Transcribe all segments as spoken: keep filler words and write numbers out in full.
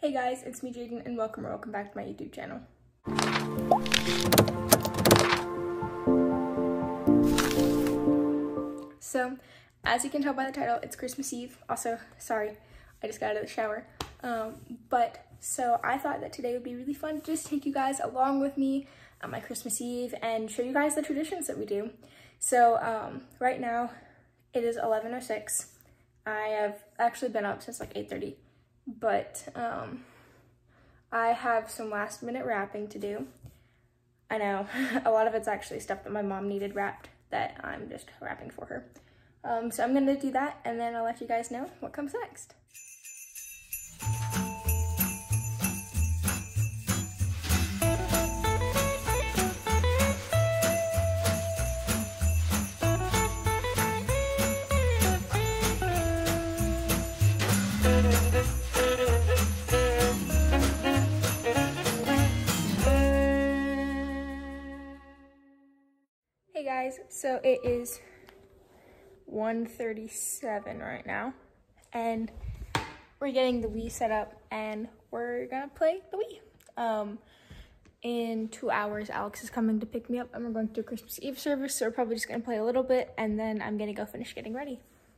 Hey guys, it's me Jadyn and welcome or welcome back to my YouTube channel. So, as you can tell by the title, it's Christmas Eve. Also, sorry, I just got out of the shower. Um, but, so I thought that today would be really fun to just take you guys along with me on my Christmas Eve and show you guys the traditions that we do. So, um, right now, it is eleven oh six. I have actually been up since like eight thirty. But um, I have some last minute wrapping to do. I know, a lot of it's actually stuff that my mom needed wrapped that I'm just wrapping for her. Um, so I'm gonna do that and then I'll let you guys know what comes next. Hey guys, so it is one thirty-seven right now, and we're getting the Wii set up, and we're gonna play the Wii. Um, in two hours, Alex is coming to pick me up, and we're going to a Christmas Eve service, so we're probably just gonna play a little bit, and then I'm gonna go finish getting ready.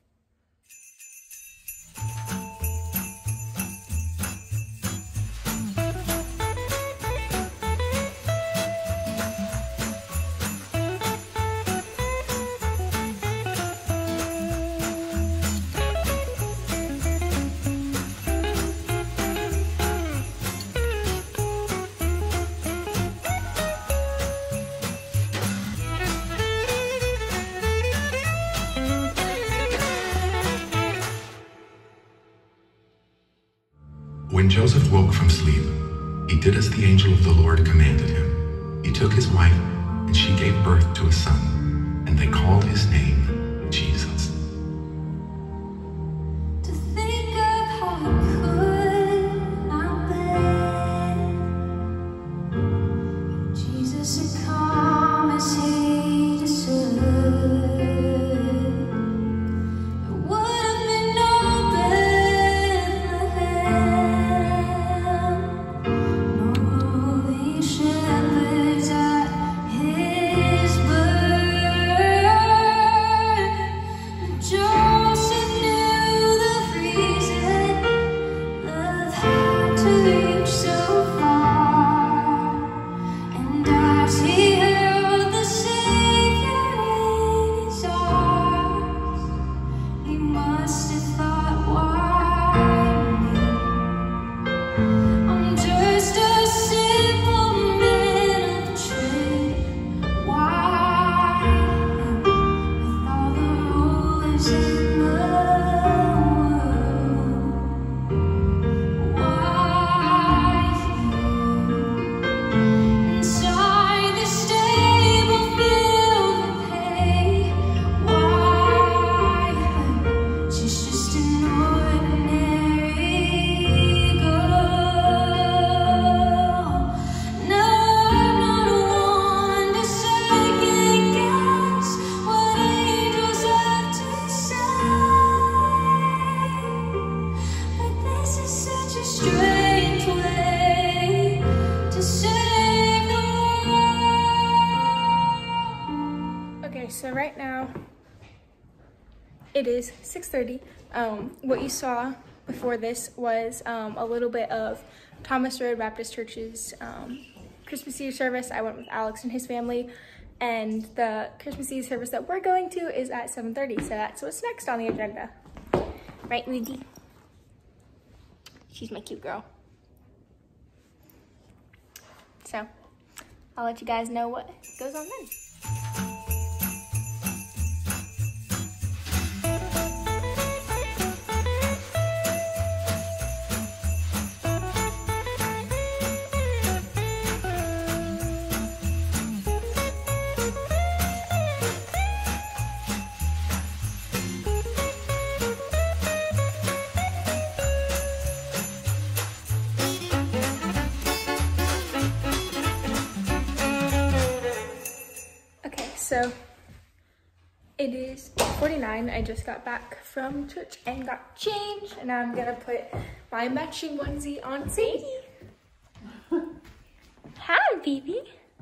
When Joseph woke from sleep, he did as the angel of the Lord commanded him. He took his wife, and she gave birth to a son, and they called his name Jesus. To think of how it could not be. Jesus had come as he deserved. So right now, it is six thirty. Um, what you saw before this was um, a little bit of Thomas Road Baptist Church's um, Christmas Eve service. I went with Alex and his family, and the Christmas Eve service that we're going to is at seven thirty, so that's what's next on the agenda. Right, Rudy? She's my cute girl. So, I'll let you guys know what goes on then. So It is eight forty-nine. I just got back from church and got changed, and now I'm gonna put my matching onesie on Sadie. Hi, baby.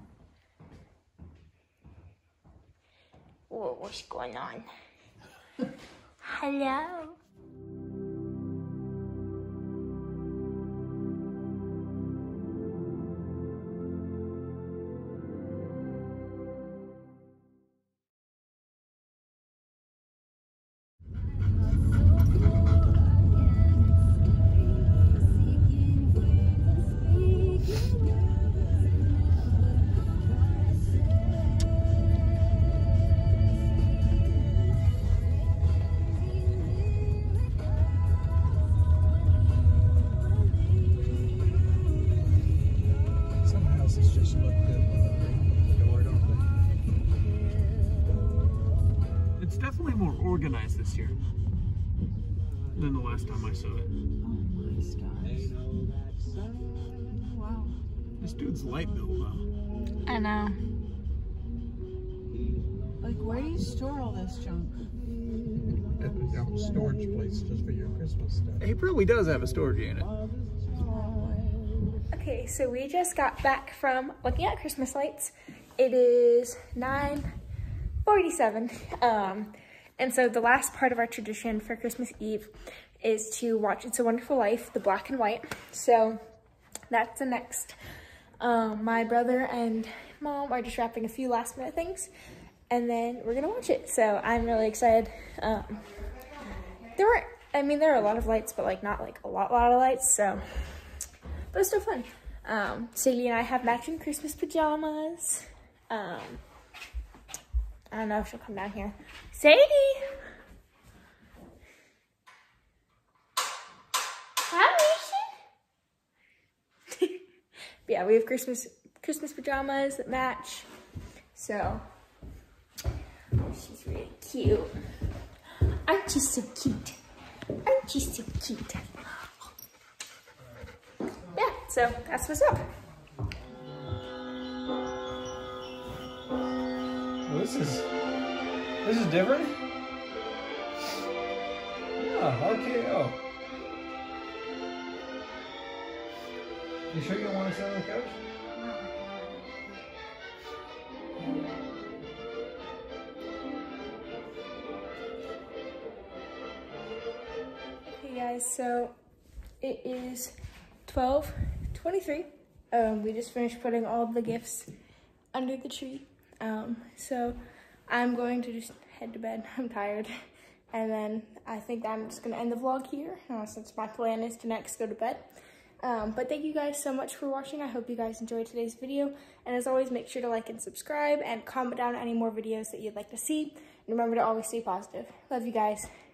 Whoa, what's going on? Hello. It's definitely more organized this year than the last time I saw it. Oh my stars. Wow. This dude's light bill though. I know. Like, where do you store all this junk? At a storage place just for your Christmas stuff. He probably does have a storage unit. Okay, so we just got back from looking at Christmas lights. It is nine forty-seven. Um, and so the last part of our tradition for Christmas Eve is to watch It's a Wonderful Life, the black and white. So that's the next. Um, my brother and mom are just wrapping a few last minute things, and then we're gonna watch it. So I'm really excited. Um, there were, I mean, there are a lot of lights, but like not like a lot, lot of lights. So, but it's still fun. Um, Sadie and I have matching Christmas pajamas. Um, I don't know if she'll come down here. Sadie! How is she? Yeah, we have Christmas Christmas pajamas that match. So, she's really cute. Aren't you so cute? Aren't you so cute? Yeah, so that's what's up. Well, this is this is different. Yeah, R K O. You sure you don't want to sit on the couch? Hey guys, so it is twelve twenty-three. Um, we just finished putting all the gifts under the tree. Um, so I'm going to just head to bed. I'm tired. And then I think I'm just gonna end the vlog here, uh, since my plan is to next go to bed. Um, but thank you guys so much for watching. I hope you guys enjoyed today's video. And as always, make sure to like and subscribe and comment down any more videos that you'd like to see. And remember to always stay positive. Love you guys.